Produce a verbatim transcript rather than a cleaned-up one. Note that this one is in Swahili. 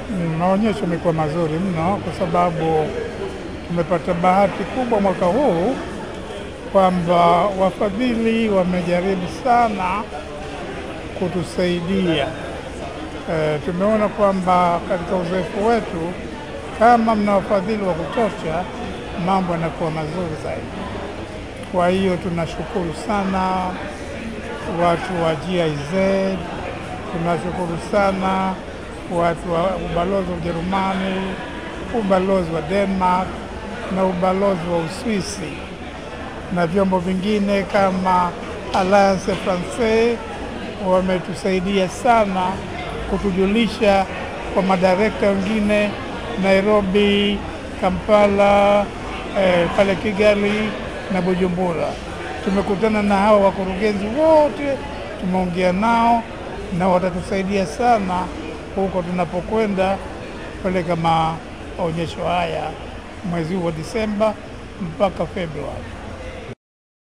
Maonyesho yamekuwa mazuri mno kwa sababu tumepata bahati kubwa mwaka huu kwamba wafadhili wamejaribu sana kutusaidia. E, tumeona kwamba katika uzoefu wetu kama mna wafadhili wa kutosha mambo yanakuwa mazuri zaidi. Kwa hiyo tunashukuru sana watu wa G I Z, tunashukuru sana watu wa ubalozi wa Ujerumani, ubalozi wa Denmark na ubalozi wa Uswisi na vyombo vingine kama Alliance Française wametusaidia sana kutujulisha kwa madirekta wengine Nairobi, Kampala, eh, pale Kigali na Bujumbura. Tumekutana na hao wakurugenzi wote, tumeongea nao na watatusaidia sana huko tunapokwenda pale kama maonyesho haya mwezi wa Disemba mpaka Februari.